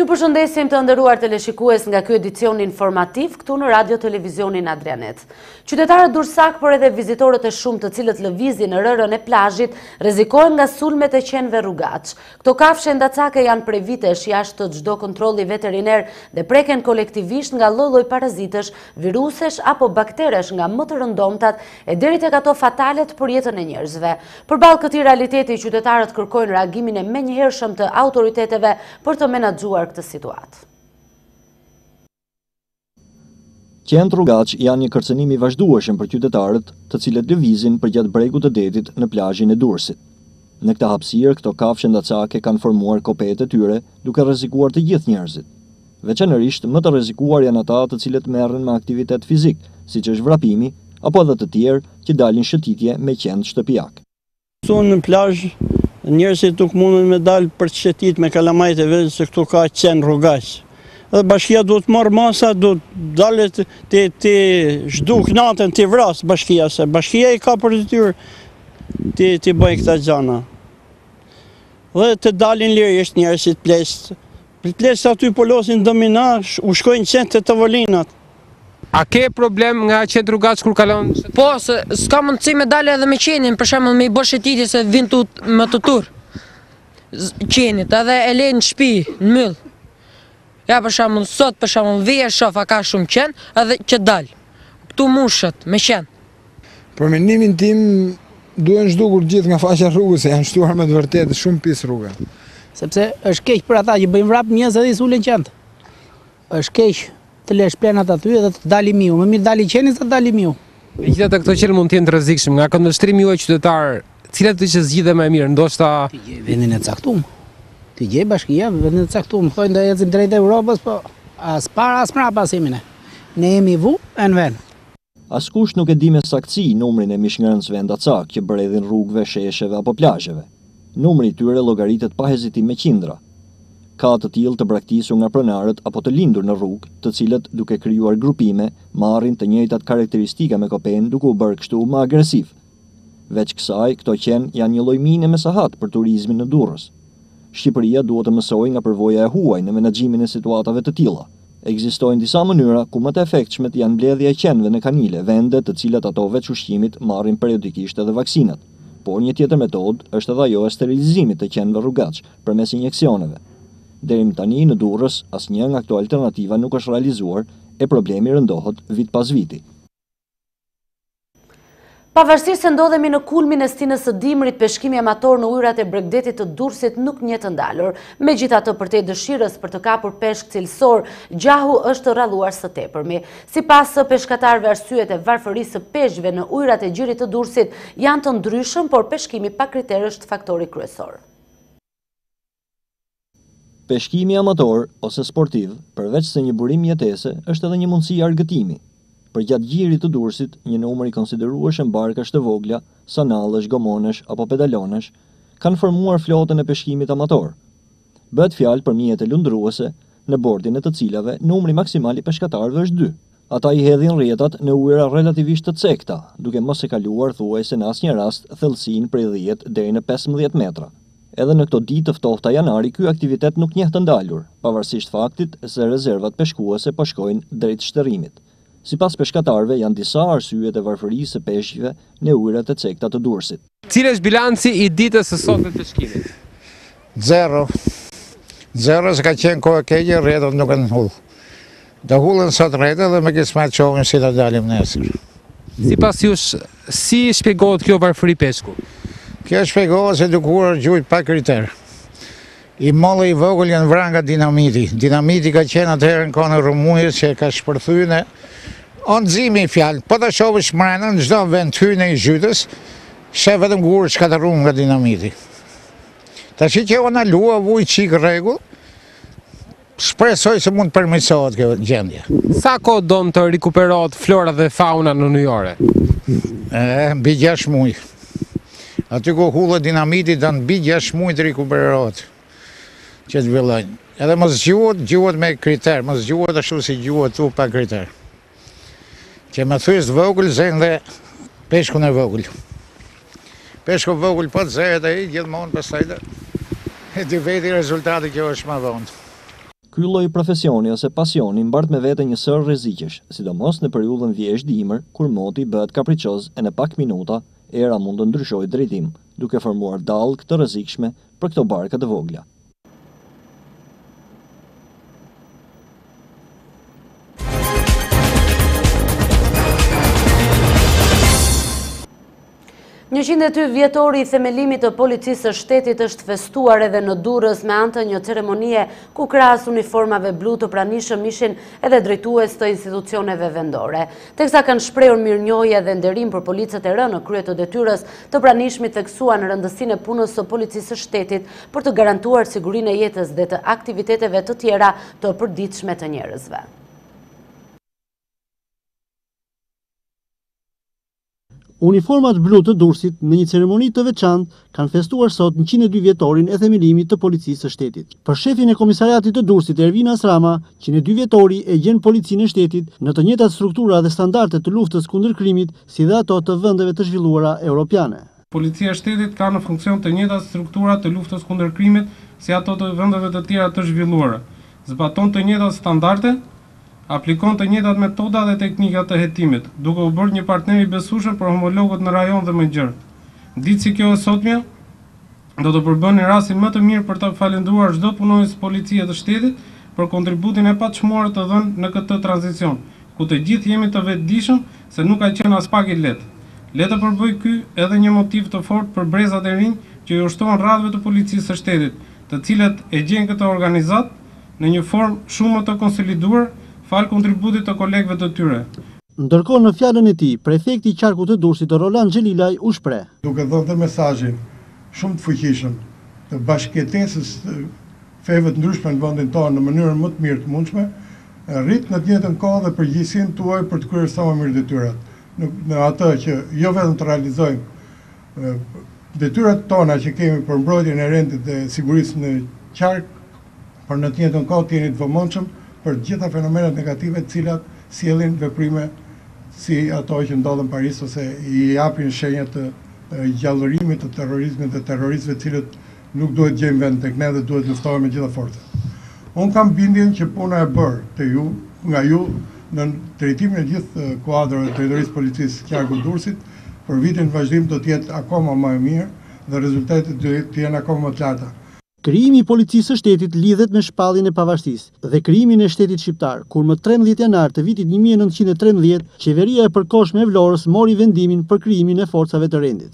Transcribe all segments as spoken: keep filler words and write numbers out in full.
Ju përshëndesim të nderuar teleshikues nga ky edicion informativ këtu në Radio Televizionin Adrianet. Qytetarët Durrësak, por edhe vizitorët e shumë të cilët lëvizin në rërën e plazhit rrezikohen nga sulmet e qenve rrugaç. Këto kafshë ndacake janë prej vitesh jashtë të çdo kontrolli veteriner dhe preken kolektivisht nga lloj-lloj parazitësh, virusesh apo bakteresh nga më të rëndomtat e deri tek ato fatale për jetën e njerëzve. Përballë këtij realiteti, qytetarët kërkojnë reagimin e menjëhershëm të autoriteteve për të menaxhuar këtë situatë. Qentë rrugaç janë një kërcënim i vazhdueshëm për qytetarët, të cilët lëvizin përgjatë bregut të detit në plazhin e Durrësit. Në këtë hapësirë, këto kafshë ndacake kanë formuar kopetë e tyre, duke rrezikuar të gjithë njerëzit. Veçanërisht më të rrezikuar janë ata të cilët merren me aktivitet fizik, siç është vrapimi, apo edhe të tjerë që dalin shëtitje me qenë shtëpiak. Sonë në plazh njerëzit nuk mundën me dalë për të shëtit me kalamajt e vetë se këtu ka qenë rrugaq. Dhe bashkia duhet marrë masa, duhet dalë të zhduk natën të vrasë bashkia, se bashkia i ka për të tyrë të bëjë këta gjana. Dhe të dalin lirë është njerëzit plesë. Plesë aty polosin domina, u shkojnë qenë të tavolinat. A ke problem nga qenë rrugaç kur kalon? Po, se s'ka mundësi me dalë edhe me qenin, për shembull me i bërë shëtitje se vin tu me të tur. Qenit, edhe e lejnë në shtëpi, në myll. Ja për shembull sot për shembull vije shoh a ka shumë qen, edhe që dal. Ktu mushët me qen. Për mendimin tim duhen zhdukur gjithë nga faqja rrugës, janë shtuar me të vërtetë shumë pis rruga. Sepse është keq për ata që bëjnë vrap njerëz edhe i sulen qent. Është keq të lesh plenat aty edhe të dali miu. Më mirë dali qeni se të dali miu. Megjithatë këto qenë mund të jenë të rrezikshëm nga këndvështrimi juaj qytetar, cilat do të zgjidhe më mirë, ndoshta ti gjej vendin e caktuar. Ti gjej bashkia vendin e caktuar, thonë do ecim drejt Evropës, po as para as mbrapa simin. Ne jemi vu në vend. Askush nuk e di me saktësi numrin e mishngrënësve ndacak që bredhin rrugëve, shesheve apo plazheve. Numri i tyre llogaritet pa hezitim me qindra. Ka të tillë të braktisur nga pronarët apo të lindur në rrugë, të cilët duke krijuar grupime, marrin të njëjtat karakteristika me kopen duke u bërë kështu më agresiv. Veç kësaj, këto qenë janë një lloj mine me sahat për turizmin në Durrës. Shqipëria duhet të mësojë nga përvoja e huaj në menaxhimin e situatave të tilla. Ekzistojnë disa mënyra ku më të efektshme janë mbledhja e qenëve në kanile, vende të cilat ato veç ushqimit marrin periodikisht edhe vaksinat. Por një tjetër metodë është edhe ajo e sterilizimit të qenëve rrugaç përmes injeksioneve. Deri më tani në Durrës asnjë nga këto alternativa nuk është realizuar e problemi rëndohet vit pas viti. Pavarësisht se ndodhemi në kulmin e stinës së dimrit, peshkimi amator në ujërat e Bregdetit të Durrësit nuk njeh të ndalur. Megjithatë, përtej dëshirës për të kapur peshk cilësor, gjahu është rralluar së tepërmi. Sipas peshkatarëve, arsyet e varfërisë së peshqve në ujërat e gjirit të Durrësit janë të ndryshëm, por peshkimi pa kriter është faktori kryesor. Peshkimi amator ose sportiv, përveç se një burim jetese, është edhe një mundësi argëtimi. Përgjatë gjirit të Durrësit, një numër i konsiderueshëm barkash të vogla, sanallësh, gomonesh apo pedalonesh, kanë formuar flotën e peshkimit amator. Bëhet fjalë për mjete lundruese, në bordin e të cilave numri maksimal i peshkatarëve është dy. Ata i hedhin rrjetat në ujëra relativisht të cekta, duke mos e kaluar thuajse në asnjë rast thellësinë prej dhjetë deri në pesëmbëdhjetë metra. Edhe në këto ditë të ftohta janari, ky aktivitet nuk njeh të ndalur, pavarësisht faktit se rezervat peshkuese po shkojnë drejt shterrimit. Sipas peshkatarëve, janë disa arsyet e varfërisë së peshqve në ujërat e cekta të Durrësit. Cili është bilanci i ditës së sotme të peshkimit? Zero. Zero se ka qenë kohë e keqe, rrjetat nuk kanë hull. Do hullën sot rrjetat dhe me kismet shohim si do dalim nesër. Sipas jush, si shpjegohet kjo varfëri peshku? Kjo shpjegohet se dukur gjujt pa kriter. I mollë i vogël janë vrarë nga dinamiti. Dinamiti ka qenë atëherë në kohën e Rumujës që ka shpërthyer onëzimi i fjalë. Po të shohësh mrenën çdo vend hyrje i zhytës, sheh vetëm gurë shkatërruar nga dinamiti. Tash që ona lua vuj çik rregull, shpresoj se mund të përmirësohet kjo gjendje. Sa kohë do të rikuperohet flora dhe fauna në ujore? E, mbi gjashtë muaj. Aty ku hullet dinamiti do mbi gjashtë muaj të rikuperohet. Që të villojnë. Edhe mos gjuhet, gjuhet me kriter, mos gjuhet ashtu si gjuhet tu pa kriter. Që me thyrës vogël zënë dhe peshkun e vogël. Peshku vogël po të zëhet ai gjithmonë pastaj dhe e dy veti rezultati kjo është më vonë. Ky lloj profesioni ose pasioni mbart me vete një sër rreziqesh, sidomos në periudhën vjeshtë-dimër, kur moti bëhet kapriçoz e në pak minuta era mund të ndryshojë drejtim, duke formuar dallë të rrezikshme për këto barka të vogla. njëqind e dy vjetori i themelimit të policisë së shtetit është festuar edhe në Durrës me anë të një ceremonie ku krahas uniformave blu të pranishëm ishin edhe drejtues të institucioneve vendore. Teksa kanë shprehur mirënjohje dhe nderim për policët e rënë në krye të detyrës të pranishmit, theksuan rëndësinë e punës së policisë së shtetit për të garantuar sigurinë e jetës dhe të aktiviteteve të tjera të përditshme të njerëzve. Uniformat blu të Durrësit në një ceremoni të veçantë kanë festuar sot njëqind e dy vjetorin e themelimit të policisë së shtetit. Për shefin e komisariatit të Durrësit, Ervin Asrama, njëqind e dy vjetori e gjen policinë e shtetit në të njëjtat struktura dhe standarde të luftës kundër krimit, si dhe ato të vendeve të zhvilluara europiane. Policia e shtetit ka në funksion të njëjtat struktura të luftës kundër krimit, si ato të vendeve të tjera të zhvilluara. Zbaton të njëjtat standarde, aplikon të njëjtat metoda dhe teknika të hetimit, duke u bërë një partner i besueshëm për homologët në rajon dhe më gjerë. Ditë si kjo e sotmja do të përbëni rastin më të mirë për të falendruar çdo punonjës policie të shtetit për kontributin e paçmuar të dhënë në këtë tranzicion, ku të gjithë jemi të vetëdijshëm se nuk ka qenë as pak i lehtë. Le të përbëj ky edhe një motiv të fortë për brezat e rinj që i ushtohen radhëve të policisë së shtetit, të cilët e gjejnë këtë organizat në një formë shumë më të konsoliduar fal kontributit të kolegëve të tyre. Ndërkohë në fjalën e tij, prefekti i qarkut të Durrësit, Roland Xhelilaj, u shpreh. Duke dhënë të mesazhin shumë të fuqishëm të bashkëjetesës të feve të ndryshme në vendin tonë në mënyrën më të mirë të mundshme, rrit në të njëjtën kohë dhe përgjegjësinë tuaj për të kryer sa më mirë detyrat. Në, në atë që jo vetëm të realizojmë detyrat tona që kemi për mbrojtjen e rendit dhe sigurisë në qark, por në të njëjtën kohë të jeni të vëmendshëm për gjitha fenomenet negative të cilat sjellin veprime si ato që ndodhen në Paris ose i japin shenja të gjallërimit të terrorizmit dhe terroristëve të cilët nuk duhet gjejmë vend tek ne dhe duhet luftohen me gjitha forcat. Unë kam bindjen që puna e bërë të ju, nga ju në drejtimin e gjithë kuadrave të drejtorisë policisë qarku Durrësit për vitin vazhdim do të jetë akoma më e mirë dhe rezultatet do të jenë akoma më të larta. Krijimi i policisë së shtetit lidhet me shpalljen e pavarësisë dhe krijimin e shtetit shqiptar, kur më trembëdhjetë janar të vitit një mijë e nëntëqind e trembëdhjetë, qeveria e përkohshme e Vlorës mori vendimin për krijimin e forcave të rendit.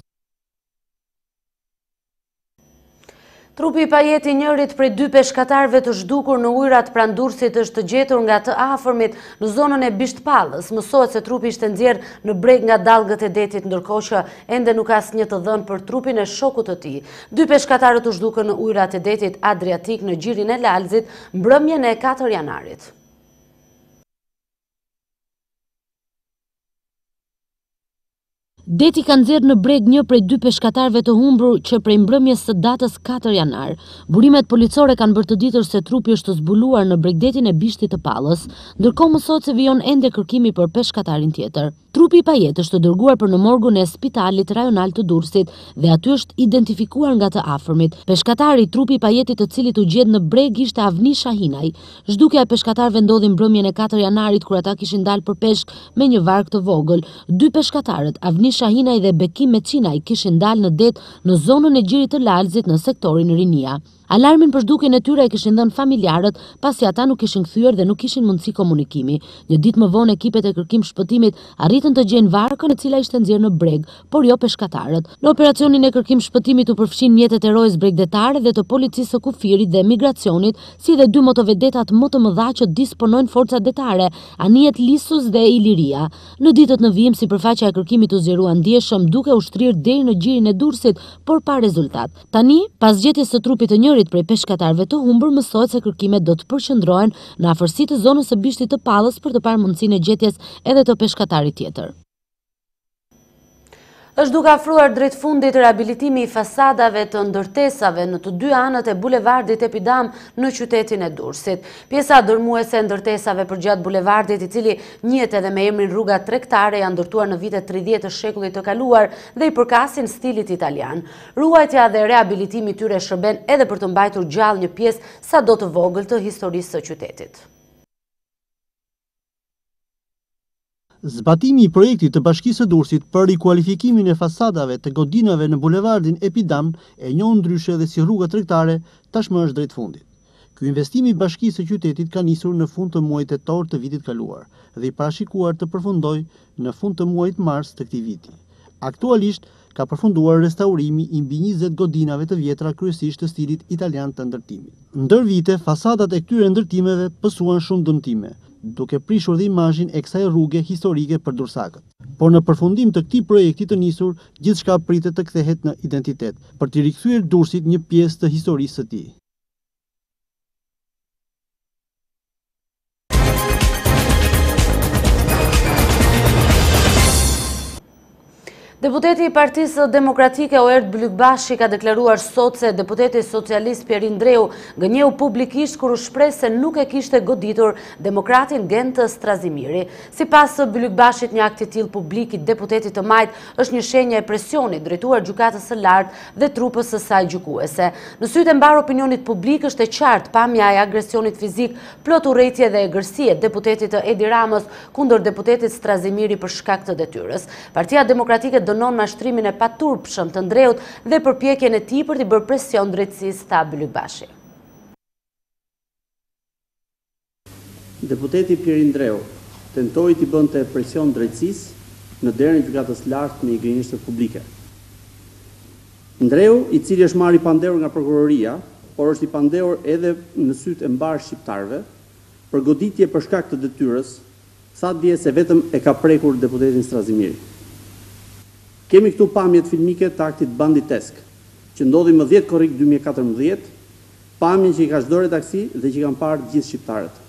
Trupi i pajeti njërit prej dy peshkatarëve të zhdukur në ujrat pranë Durrësit është gjetur nga të afërmit në zonën e Bishtpallës. Mësohet se trupi ishte nxjerr në breg nga dallgët e detit, ndërkohë që ende nuk ka asnjë të dhënë për trupin e shokut të tij. Dy peshkatarët u zhdukën në ujrat e detit Adriatik në gjirin e Lalzit mbrëmjen e katër janarit. Deti ka nxjerrë në breg një prej dy peshkatarëve të humbur që prej mbrëmjes së datës katër janar. Burimet policore kanë bërë të ditur se trupi është zbuluar në bregdetin e Bishtit të Pallës, ndërkohë mësohet se vijon ende kërkimi për peshkatarin tjetër. Trupi i pajet është dërguar për në morgun e spitalit rajonal të Durrësit dhe aty është identifikuar nga të afërmit. Peshkatari i trupi i pajetit të cilit u gjet në breg ishte Avni Shahinaj. Zhdukja e peshkatarëve ndodhi mbrëmjen e katër janarit kur ata kishin dalë për peshk me një varg të vogël. Dy peshkatarët, Avni Shahinaj dhe Bekim Meçinaj, kishin dalë në det në zonën e gjirit të Lalzit në sektorin Rinia. Alarmin për zhdukjen e tyre e kishin dhënë familjarët pasi ata nuk kishin kthyer dhe nuk kishin mundësi komunikimi. Një ditë më vonë ekipet e kërkim shpëtimit arritën të gjejnë varkën e cila ishte nxjerrë në breg, por jo peshkatarët. Në operacionin e kërkim shpëtimit u përfshin mjetet e rojës bregdetare dhe të policisë së kufirit dhe migracionit, si dhe dy motovedetat më të mëdha që disponojnë forca detare, anijet Lisus dhe Iliria. Në ditët në vijim sipërfaqja e kërkimit u zgjerua ndjeshëm duke u shtrirë deri në gjirin e Durrësit, por pa rezultat. Tani, pas gjetjes së trupit të njëri prej peshkatarëve të humbur, mësohet se kërkimet do të përqendrohen në afërsi të zonës së Bishtit të Pallës për të parë mundësinë e gjetjes edhe të peshkatarit tjetër. Është duke afruar drejt fundit rehabilitimi i fasadave të ndërtesave në të dy anët e bulevardit Epidam në qytetin e Durrësit. Pjesa dërmuese e ndërtesave përgjatë bulevardit, i cili njihet edhe me emrin rruga tregtare, janë ndërtuar në vitet tridhjetë të shekullit të kaluar dhe i përkasin stilit italian. Ruajtja dhe rehabilitimi i tyre shërben edhe për të mbajtur gjallë një pjesë sado të vogël të historisë së qytetit. Zbatimi i projektit të Bashkisë së Durrësit për rikualifikimin e fasadave të godinave në bulevardin Epidam, e njohur ndryshe edhe si rruga tregtare, tashmë është drejt fundit. Ky investim i Bashkisë së qytetit ka nisur në fund të muajit tetor të vitit kaluar dhe i parashikuar të përfundojë në fund të muajit mars të këtij viti. Aktualisht ka përfunduar restaurimi i mbi njëzet godinave të vjetra, kryesisht të stilit italian të ndërtimit. Ndër vite, fasadat e këtyre ndërtimeve pësuan shumë dëmtime, duke prishur dhe imazhin e kësaj rruge historike për dursakët. Por në përfundim të këtij projekti të nisur, gjithçka pritet të kthehet në identitet, për t'i rikthyer Durrësit një pjesë të historisë së tij. Deputeti i Partisë Demokratike Oert Blykbashi ka deklaruar sot se deputeti socialist Pjerin Ndreu gënjeu publikisht kur u shpreh se nuk e kishte goditur demokratin Gent Strazimiri. Sipas Blykbashit, një akt i tillë publik i deputetit të majt është një shenjë e presionit drejtuar gjykatës së lartë dhe trupës së saj gjykuese. Në sytë e mbar opinionit publik është e qartë pamja e agresionit fizik, plot urrëtie dhe egërsie deputetit të Edi Ramës kundër deputetit Strazimiri për shkak të detyrës. Partia Demokratike dënon mashtrimin e paturpshëm të Ndreut dhe përpjekjen e tij për t'i bërë presion drejtësisë, tha Blykbashi. Deputeti Pjerin Ndreu tentoi t'i bënte presion drejtësisë në derën e gjykatës lartë me gënjeshtër publike. Ndreu, i cili është marrë i pandehur nga prokuroria, por është i pandehur edhe në sytë e mbar shqiptarëve, për goditje për shkak të detyrës, sa dje se vetëm e ka prekur deputetin Strazimiri. Kemi këtu pamjet filmike të aktit banditesk, që ndodhi më dhjetë korrik dy mijë e katërmbëdhjetë, pamjen që i ka çdo redaksi dhe që i kanë parë gjithë shqiptarët.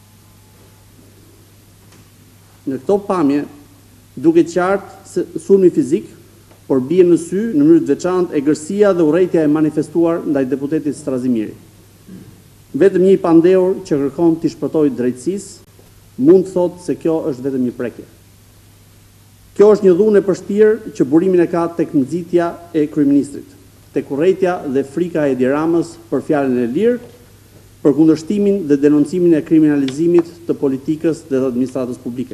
Në këto pamje, duket qartë se sulmi fizik, por bie në sy në mënyrë të veçantë egërsia dhe urrëtia e manifestuar ndaj deputetit Strazimiri. Vetëm një i pandehur që kërkon t'i shpëtojë drejtësisë, mund të thotë se kjo është vetëm një prekje. Kjo është një dhunë e përshtirë që burimin e ka tek nxitja e kryeministrit, tek urrëtia dhe frika e Edi Ramës për fjalën e lirë, për kundërshtimin dhe denoncimin e kriminalizimit të politikës dhe të administratës publike.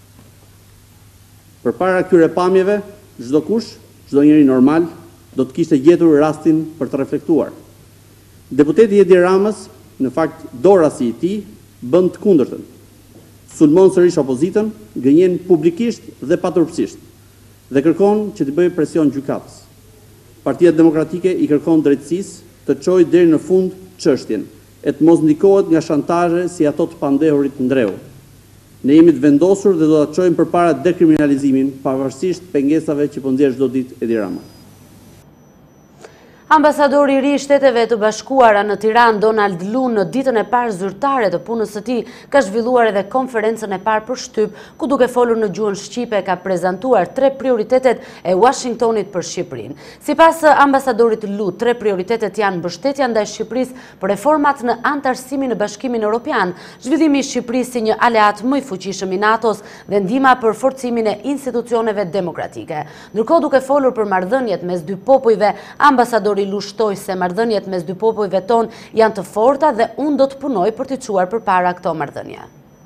Përpara këtyre pamjeve, çdo kush, çdo njeri normal, do të kishte gjetur rastin për të reflektuar. Deputeti Edi Ramës, në fakt dorasi i tij, bën të kundërtën. Sulmon sërish opozitën, gënjen publikisht dhe paturpsisht, dhe kërkon që të bëjë presion gjykatës. Partia Demokratike i kërkon drejtësisë të çojë deri në fund çështjen, e të mos ndikohet nga shantazhe si ato të pandehurit Ndreu. Ne jemi të vendosur dhe do ta çojmë përpara dekriminalizimin, pavarësisht pengesave që po nxjerr çdo ditë Edi Rama. Ambasadori i ri i Shteteve të Bashkuara në Tiranë, Donald Lu, në ditën e parë zyrtare të punës së tij, ka zhvilluar edhe konferencën e parë për shtyp, ku duke folur në gjuhën shqipe ka prezantuar tre prioritetet e Washingtonit për Shqipërinë. Sipas ambasadorit Lu, tre prioritetet janë mbështetja ndaj Shqipërisë për reformat në antarësimin në Bashkimin Evropian, zhvillimi i Shqipërisë si një aleat më i fuqishëm i NATO-s dhe ndihma për forcimin e institucioneve demokratike. Ndërkohë, duke folur për marrëdhëniet mes dy popujve, ambasadori i Lu shtoi se marrëdhëniet mes dy popujve ton janë të forta dhe unë do të punoj për t'i çuar përpara këto marrëdhënie.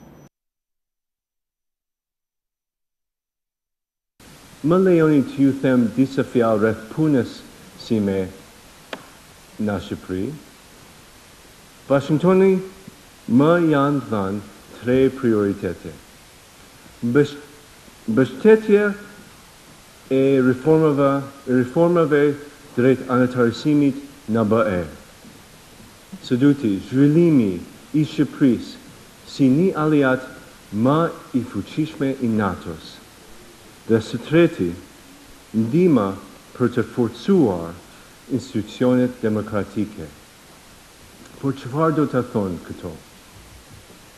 Më lejoni të ju them disa fjalë rreth punës sime në Shqipëri. Washingtoni më janë dhënë tre prioritete. Mbështetja e reformave, reformave drejt anëtarësimit në B E. Së dyti, zhvillimi i Shqipërisë si një aliat më i fuqishme i NATO-s. Dhe së treti, ndihma për të forcuar institucionet demokratike. Por çfarë do të thonë këto?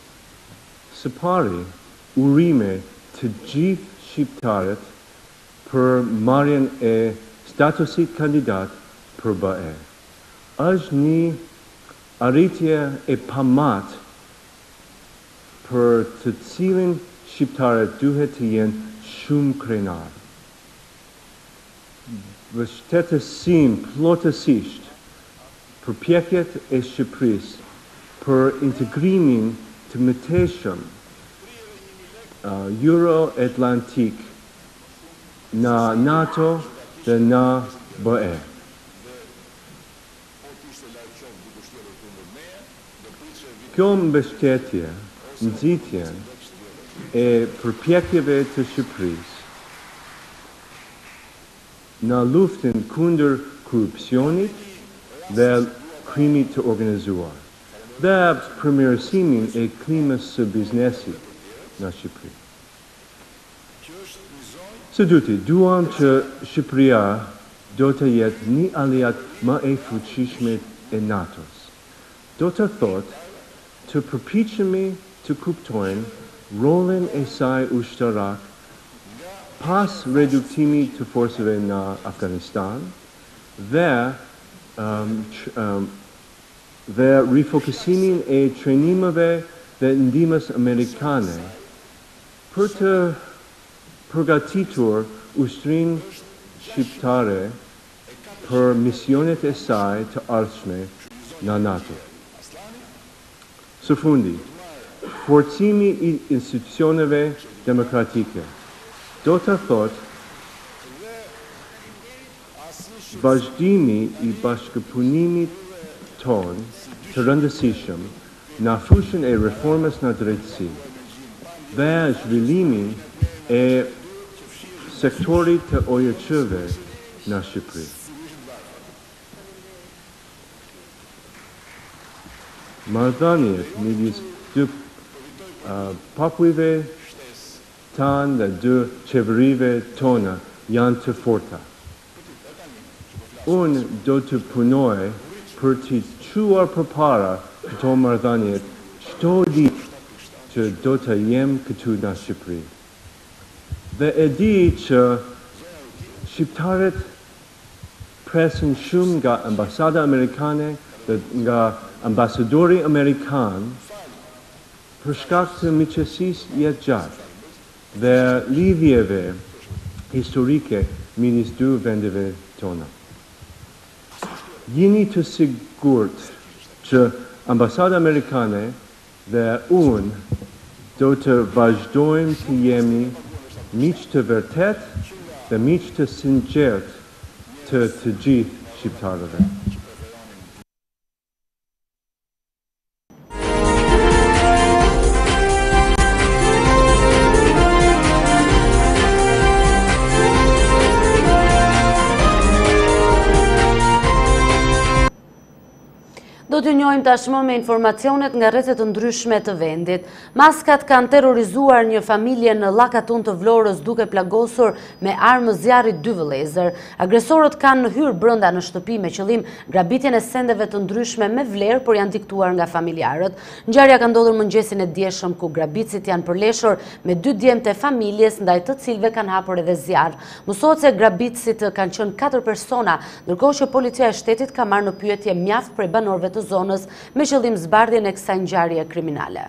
Së pari, urime të gjithë shqiptarët për marrjen e statusit kandidat për B E. Është një arritje e pamat për të cilin shqiptarët duhet të jenë shumë krenar. Vështetësim plotësisht përpjekjet e Shqipërisë për integrimin të mëtejshëm uh, Euro-Atlantik në NATO dhe në B E. Kjo mbështetje, nxitjen e përpjekjeve të Shqipërisë në luftën kundër korrupsionit dhe krimit të organizuar, dhe përmirësimin e klimës së biznesit në Shqipëri. Së dyti, duam që Shqipëria do të jetë një aliat më e fuqishme e NATO-s. Do të thotë të përpiqemi të kuptojnë rolin e saj ushtarak pas reduktimi të forcave në Afganistan dhe um, um, dhe rifokusimin e trajnimeve dhe ndihmës amerikane për të përgatitur ushtrin shqiptare për misionet e saj të ardhshme në NATO. Së fundi, forcimi i institucioneve demokratike do të thotë vazhdimi i bashkëpunimit ton të rëndësishëm në fushën e reformës në drejtësi dhe zhvillimi e sektorit të O J C-ve në Shqipëri. Marrëdhëniet midis dy uh, popujve tanë dhe dy qeverive tona janë të forta. Unë do të punoj për të quar përpara këto marrëdhëniet çdo ditë që do të jem këtu në Shqipëri. Dhe e di që shqiptarët presin shumë nga ambasada amerikane dhe nga ambasadori amerikan për shkak të miqësisë jetë gjatë dhe lidhjeve historike midis dy vendeve tona. Jeni të sigurt që ambasada amerikane dhe unë do të vazhdojmë të jemi miq të vërtet dhe miq të sinqert të të gjithë shqiptarëve. Do të njohim tashmë me informacionet nga rrethet të ndryshme të vendit. Maskat kanë terrorizuar një familje në Llakatun të Vlorës duke plagosur me armë zjarri dy vëllezër. Agresorët kanë hyrë brenda në shtëpi me qëllim grabitjen e sendeve të ndryshme me vlerë, por janë diktuar nga familjarët. Ngjarja ka ndodhur mëngjesin e dieshëm ku grabitësit janë përleshur me dy djemtë e familjes, ndaj të cilëve kanë hapur edhe zjarr. Mësohet se grabitësit kanë qenë katër persona, ndërkohë që policia e shtetit ka marrë në pyetje mjaft prej banorëve të zonës me qëllim zbardhjen e kësaj ngjarje kriminale.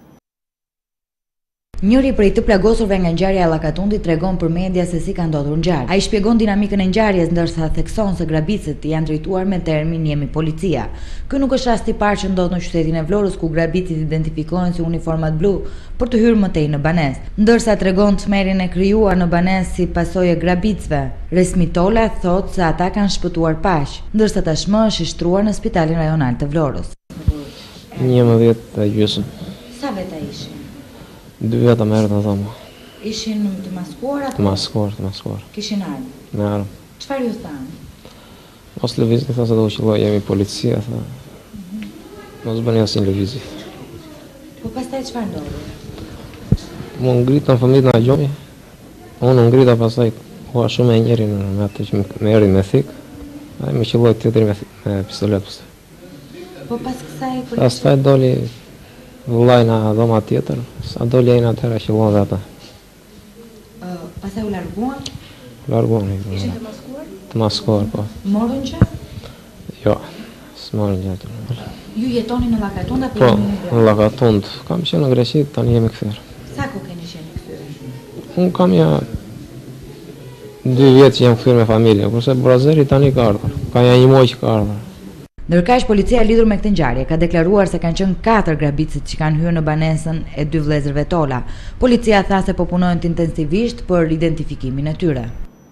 Njëri prej të plagosurve nga ngjarja e Llakatundit tregon për media se si ka ndodhur ngjarja. Ai shpjegon dinamikën e ngjarjes ndërsa thekson se grabitësit janë drejtuar me termin "jemi policia". Ky nuk është rasti i parë që ndodh në qytetin e Vlorës ku grabitësit identifikohen si uniformat blu për të hyrë mëtej në banesë. Ndërsa tregon tmerrin e krijuar në banesë si pasojë e grabitësve. Resmi Tola thotë se ata kanë shpëtuar paq, ndërsa tashmë është i shtruar në Spitalin Rajonal të Vlorës. njëmbëdhjetë e gjysmë. Sa veta ishin? Dy veta më herët në thamë. Ishin të maskuar? Të maskuar, të maskuar. Kishin armë? Me armë. Çfarë ju thanë? Mos lëvizni, tha se do qëlloj, jemi policia, tha. Mos bëni asnjë lëvizje. Po pastaj çfarë ndodhi? Mu ngritën fëmijët në agjomi. Unë ngrita pastaj hua shumë e njerin me atë që më erdhi me thik. Ai më qelloi tjetri me, me pistolet pastaj. Po pas kësaj policia. Pastaj doli vëllai në dhoma tjetër. Sa doli ai në atëherë qellon dhe ata. Uh, pastaj u larguan? largoni. Ishin të maskuar? Të maskuar, po. Morën që? Jo, s'morën gjatë. Ju jetoni në Llakatund apo Po, jeni në në Llakatund. Kam qenë në Greqi, tani jemi kthyer. Sa ku keni qenë kthyer? Unë kam ja dy vjetë që jam kthyer me familje, kurse Brazeri tani ka ardhur. Ka ja një muaj që ka ardhur. Ndërkaq policia e lidhur me këtë ngjarje ka deklaruar se kanë qenë katër grabitësit që kanë hyrë në banesën e dy vëllezërve Tola. Policia tha se po punojnë intensivisht për identifikimin e tyre.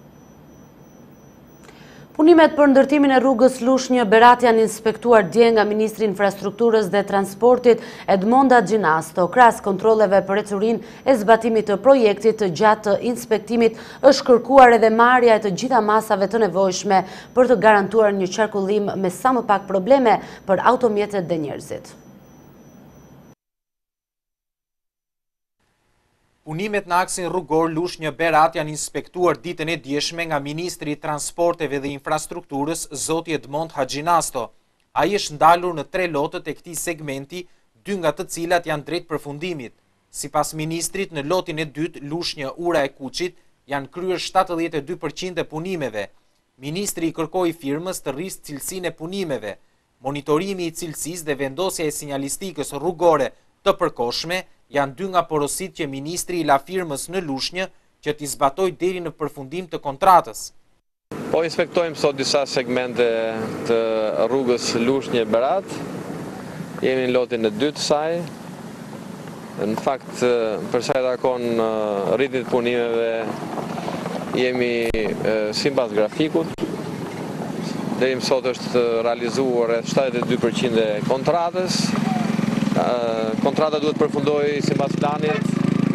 Punimet për ndërtimin e rrugës Lushnjë Berat janë inspektuar dje nga Ministri i Infrastrukturës dhe Transportit Edmonda Gjinasto. Krahas kontrolleve për ecurinë e zbatimit të projektit gjatë inspektimit është kërkuar edhe marrja e të gjitha masave të nevojshme për të garantuar një qarkullim me sa më pak probleme për automjetet dhe njerëzit. Punimet në aksin rrugor Lushnjë Berat janë inspektuar ditën e djeshme nga Ministri i Transporteve dhe Infrastrukturës, zoti Edmond Haxhinasto. Ai është ndalur në tre lotët e këtij segmenti, dy nga të cilat janë drejt përfundimit. Sipas ministrit, në lotin e dytë, Lushnjë Ura e Kuçit, janë kryer shtatëdhjetë e dy përqind e punimeve. Ministri i kërkoi firmës të rrisë cilësinë e punimeve. Monitorimi i cilësisë dhe vendosja e sinjalistikës rrugore të përkohshme janë dy nga porosit që ministri i la firmës në Lushnjë që t'i zbatoj deri në përfundim të kontratës. Po inspektojmë sot disa segmente të rrugës Lushnjë Berat. Jemi në lotin e dytë saj. Në fakt, për sa i takon rritjet të punimeve, jemi sipas grafikut. Deri më sot është realizuar rreth shtatëdhjetë e dy përqind e kontratës. Kontrata duhet përfundoj sipas planit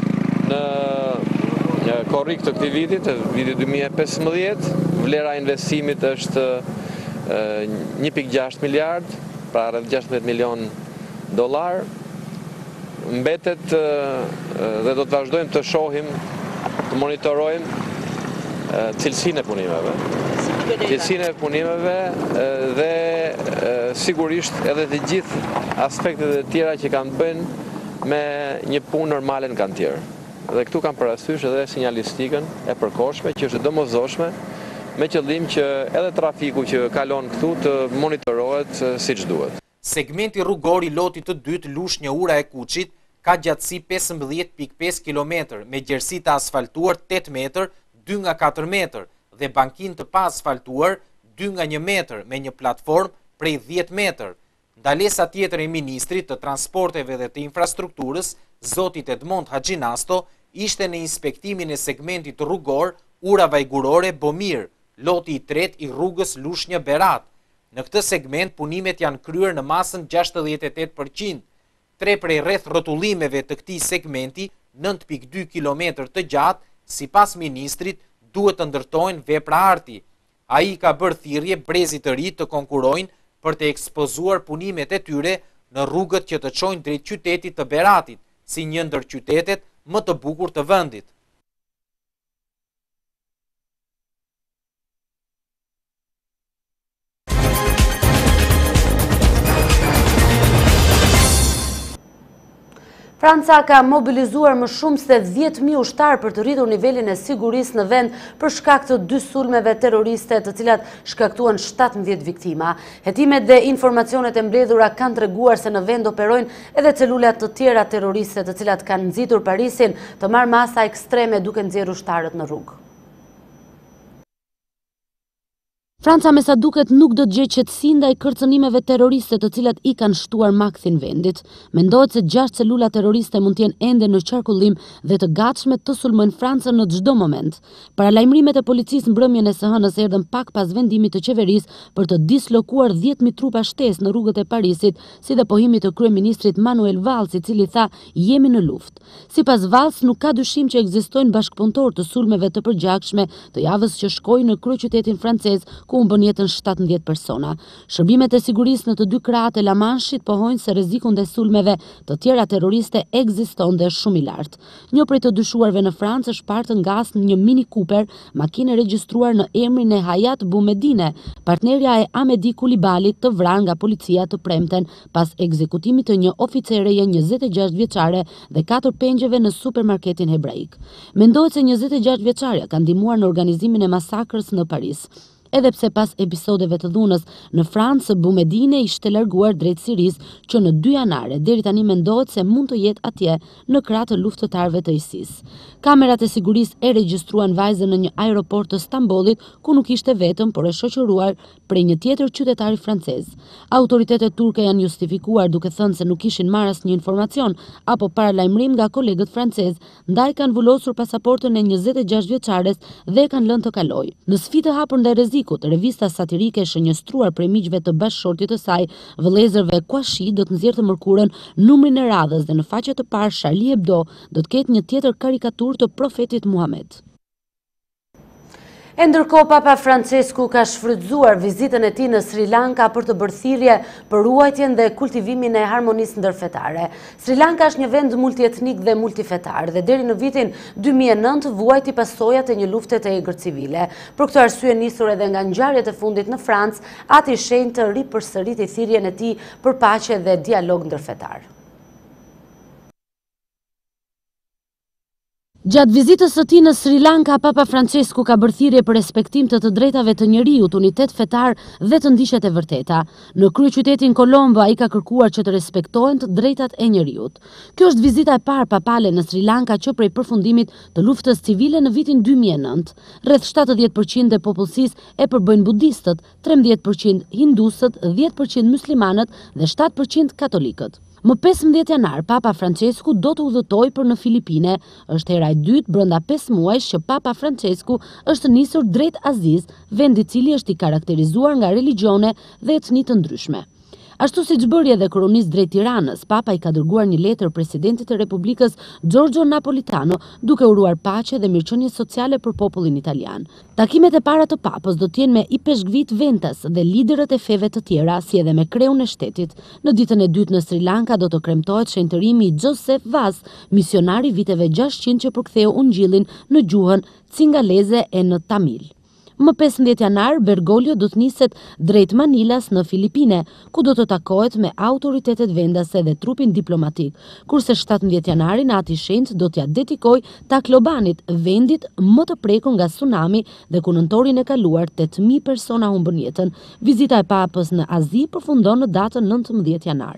në korrik të këtij vitit, viti dy mijë e pesëmbëdhjetë. Vlera e investimit është një pikë gjashtë miliard, pra rreth gjashtëdhjetë milion dollar. Mbetet dhe do të vazhdojmë të shohim, të monitorojmë cilësinë e punimeve. Cilësinë e punimeve dhe sigurisht edhe të gjithë aspektet e tjera që kanë bënë me një punë normale në kantier. Dhe këtu kanë parasysh edhe sinjalistikën e përkohshme që është domosdoshme me qëllim që edhe trafiku që kalon këtu të monitorohet siç duhet. Segmenti rrugor i lotit të dytë Lushnjë Ura e Kuçit ka gjatësi pesëmbëdhjetë pikë pesë kilometër me gjerësi të asfaltuar tetë metër, dy nga katër metër dhe bankinë të pa asfaltuar dy nga një metër me një platformë prej dhjetë metër. Ndalesa tjetër e Ministrit të Transporteve dhe të Infrastrukturës, zotit Edmond Haxhinasto, ishte në inspektimin e segmentit rrugor Ura Vajgurore Bomir, loti i tretë i rrugës Lushnjë Berat. Në këtë segment punimet janë kryer në masën gjashtëdhjetë e tetë përqind. Tre prej rreth rrotullimeve të këtij segmenti, nëntë pikë dy kilometër të gjatë, sipas ministrit, duhet të ndërtojnë vepra arti. Ai ka bërë thirrje brezit të ri të konkurojnë për të ekspozuar punimet e tyre në rrugët që të çojnë drejt qytetit të Beratit, si një ndër qytetet më të bukur të vendit. Franca ka mobilizuar më shumë se dhjetë mijë ushtar për të rritur nivelin e sigurisë në vend për shkak të dy sulmeve terroriste të cilat shkaktuan shtatëmbëdhjetë viktima. Hetimet dhe informacionet e mbledhura kanë treguar se në vend operojnë edhe celulat të tjera terroriste të cilat kanë nxitur Parisin të marrë masa ekstreme duke nxjerrur ushtarët në rrugë. Franca me sa duket nuk do të gjejë qetësi ndaj kërcënimeve terroriste të cilat i kanë shtuar makthin vendit. Mendohet se gjashtë celula terroriste mund të jenë ende në qarkullim dhe të gatshme të sulmojnë Francën në çdo moment. Paralajmërimet e policisë mbrëmjen e së hënës erdhën pak pas vendimit të qeverisë për të dislokuar dhjetë mijë trupa shtesë në rrugët e Parisit, si dhe pohimit të kryeministrit Manuel Valls, i cili tha jemi në luftë. Sipas Valls, nuk ka dyshim që ekzistojnë bashkëpunëtor të sulmeve të përgjakshme të javës që shkoi në kryeqytetin francez, ku humbën jetën shtatëdhjetë persona. Shërbimet e sigurisë në të dy krahat e La Manshit pohojnë se rreziku ndaj sulmeve të tjera terroriste ekziston dhe është shumë i lartë. Një prej të dyshuarve në Francë është parë të ngasë në një Mini Cooper, makinë e regjistruar në emrin e Hayat Boumedine, partnerja e Amedi Koulibalit, të vrarë nga policia të premten pas ekzekutimit të një oficereje njëzet e gjashtë vjeçare dhe katër pengjeve në supermarketin hebraik. Mendohet se njëzet e gjashtë vjeçaria ka ndihmuar në organizimin e masakrës në Paris. Edhe pse pas episodeve të dhunës në Francë, Boumedine ishte larguar drejt Siris që në dy janare deri tani mendohet se mund të jetë atje në krah të luftëtarëve të I S I S. Kamerat e sigurisë e regjistruan vajzën në një aeroport të Stambollit, ku nuk ishte vetëm, por e shoqëruar prej një tjetër qytetari francez. Autoritetet turke janë justifikuar duke thënë se nuk kishin marrë asnjë informacion apo paralajmërim nga kolegët francez, ndaj kanë vulosur pasaportën e njëzet e gjashtë vjeçares dhe e kanë lënë të kalojë. Në sfidë të hapur ndaj rrezikut, revista satirike shënjestruar prej miqve të bashkëshortit të saj, vëllezërve Kouachi, do të nxjerrë të mërkurën numrin e radhës dhe në faqe të parë Charlie Hebdo do të ketë një tjetër karikaturë të profetit Muhammed. E ndërkohë, Papa Francesku ka shfrytzuar vizitën e tij në Sri Lanka për të bërë thirrje për ruajtjen dhe kultivimin e harmonisë ndërfetare. Sri Lanka është një vend multietnik dhe multifetar dhe deri në vitin dy mijë e nëntë vuajti pasojat e një lufte të egër civile. Për këtë arsye nisur edhe nga ngjarjet e fundit në Francë, ati i shenjtë ripërsëriti thirrjen e tij për paqe dhe dialog ndërfetar. Gjatë vizitës së tij në Sri Lanka, Papa Francesku ka bërë thirrje për respektim të të drejtave të njeriut, unitet fetar dhe të ndiqet e vërteta. Në kryeqytetin Colombo ai ka kërkuar që të respektohen të drejtat e njeriut. Kjo është vizita e parë papale në Sri Lanka që prej përfundimit të luftës civile në vitin dy mijë e nëntë. Rreth shtatëdhjetë përqind e popullsisë e përbëjnë budistët, trembëdhjetë përqind hindusët, dhjetë përqind muslimanët dhe shtatë përqind katolikët. Më pesëmbëdhjetë janar, Papa Francesku do të udhëtojë për në Filipine. Është hera e dytë brenda pesë muajsh që Papa Francesku është nisur drejt Azis, vend i cili është i karakterizuar nga religione dhe etni të ndryshme. Ashtu si bëri edhe kronist drejt Tiranës, Papa i ka dërguar një letër presidentit të Republikës Giorgio Napolitano duke uruar paqe dhe mirëqenie sociale për popullin italian. Takimet e para të Papës do të jenë me I Peshkvit Ventas dhe liderët e feve të tjera, si edhe me kreun e shtetit. Në ditën e dytë në Sri Lanka do të kremtohet shenjtërimi I Joseph Vaz, misionari viteve gjashtëqind që përktheu ungjillin në gjuhën cingaleze e në tamil. Më pesëmbëdhjetë janar, Bergoglio do të niset drejt Manilas në Filipine, ku do të takohet me autoritetet vendase dhe trupin diplomatik, kurse shtatëmbëdhjetë janarin ati i shenjtë do t'ja dedikoj Taclobanit, vendit më të prekur nga tsunami dhe ku nëntorin e kaluar tetë mijë persona humbën jetën. Vizita e Papës në Azi përfundon në datën nëntëmbëdhjetë janar.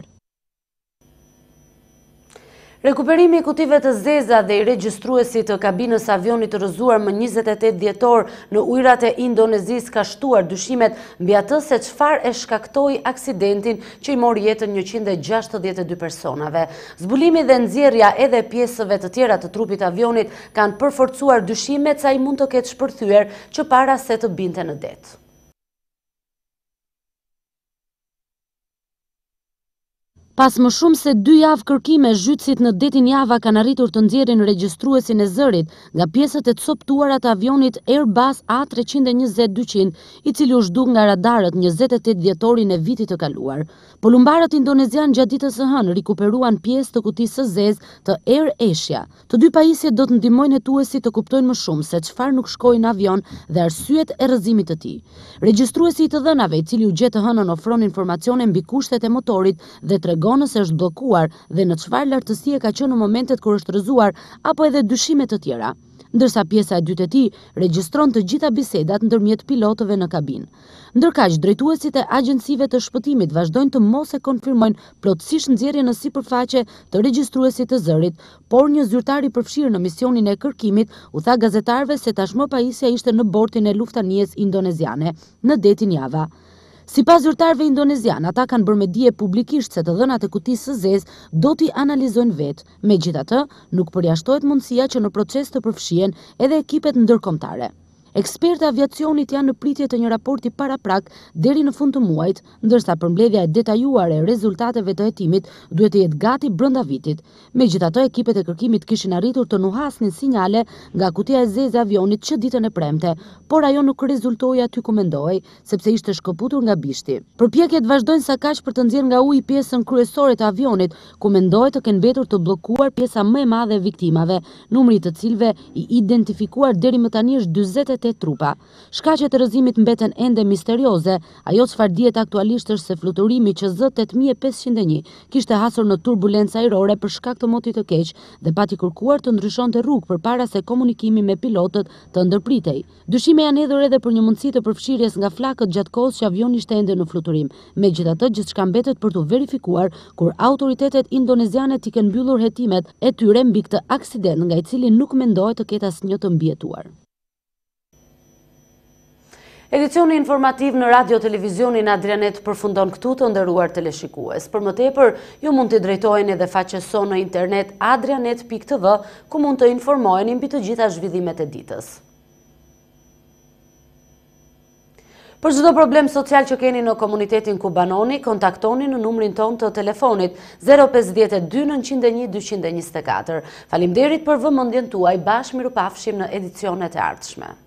Rekuperimi I kutive të zeza dhe I regjistruesit të kabinës avionit të rrëzuar më njëzet e tetë dhjetor në ujrat e Indonezisë ka shtuar dyshimet mbi atë se çfarë e shkaktoi aksidentin që I mori jetën njëqind e gjashtëdhjetë e dy personave. Zbulimi dhe nxjerrja edhe pjesëve të tjera të trupit të avionit kanë përforcuar dyshimet se ai mund të ketë shpërthyer që para se të binte në det. Pas më shumë se dy javë kërkime, zhytësit në detin Java kanë arritur të nxjerrin regjistruesin e zërit nga pjesët e coptuara të avionit Airbus A tre njëzet dyqind, I cili u zhduk nga radarët njëzet e tetë dhjetorin e vitit të kaluar. Polumbarët indonezian gjatë ditës së hënë rikuperuan pjesë të kutisë së zezë të Air Asia. Të dy pajisjet do të ndihmojnë hetuesit të kuptojnë më shumë se çfarë nuk shkoi në avion dhe arsyet e rrëzimit të tij. Regjistruesi I të dhënave, I cili u gjet të hënën, ofron informacione mbi kushtet e motorit dhe tregon nëse është bllokuar dhe në çfarë lartësie ka qenë në momentet kur është rrëzuar apo edhe dyshime të tjera. Ndërsa pjesa e dytë e tij regjistron të gjitha bisedat ndërmjet pilotëve në kabinë. Ndërkaq, drejtuesit e agjencive të shpëtimit vazhdojnë të mos e konfirmojnë plotësisht nxjerrjen në sipërfaqe të regjistruesit të zërit, por një zyrtar I përfshirë në misionin e kërkimit u tha gazetarëve se tashmë pajisja ishte në bortin e luftanijes indoneziane në detin Java. Sipas zyrtarëve indonezian, ata kanë bërë me dije publikisht se të dhënat e kutisë së zezë do t'i analizojnë vetë. Megjithatë, nuk përjashtohet mundësia që në proces të përfshihen edhe ekipet ndërkombëtare. Ekspertë aviacionit janë në pritje të një raporti paraprak deri në fund të muajit, ndërsa përmbledhja e detajuar e rezultateve të hetimit duhet të jetë gati brenda vitit. Megjithatë, ekipet e kërkimit kishin arritur të nuhasnin sinjale nga kutia e zezë e avionit që ditën e premte, por ajo nuk rezultoi aty ku mendohej, sepse ishte shkëputur nga bishti. Përpjekjet vazhdojnë sa kaq për të nxjerrë nga uji pjesën kryesore të avionit, ku mendohet të kenë mbetur të bllokuar pjesa më e madhe e viktimave, numri të cilëve i identifikuar deri më tani është dyzet e tetë trupa. Shkaqet e rrëzimit mbeten ende misterioze. Ajo çfarë dihet aktualisht është se fluturimi Q Z tetë mijë e pesëqind e një kishte hasur në turbulencë ajrore për shkak të motit të keq dhe pati kërkuar të ndryshonte rrugë përpara se komunikimi me pilotët të ndërpritej. Dyshime janë hedhur edhe për një mundësi të përfshirjes nga flakët gjatë kohës që avioni ishte ende në fluturim. Megjithatë, gjithçka mbetet për të verifikuar kur autoritetet indoneziane t'i kenë mbyllur hetimet e tyre mbi këtë aksident nga i cili nuk mendohet të ketë asnjë të mbijetuar. Edicioni informativ në radio televizionin Adrianet përfundon këtu, të nderuar teleshikues. Për më tepër, ju mund të drejtojeni edhe faqes sonë në internet adrianet pikë t v, ku mund të informoheni mbi të gjitha zhvillimet e ditës. Për çdo problem social që keni në komunitetin ku banoni, kontaktoni në numrin ton të telefonit zero pesë dy nëntëqind e një dyqind e njëzet e katër. Faleminderit për vëmendjen tuaj, bashkë mirupafshim në edicionet e ardhshme.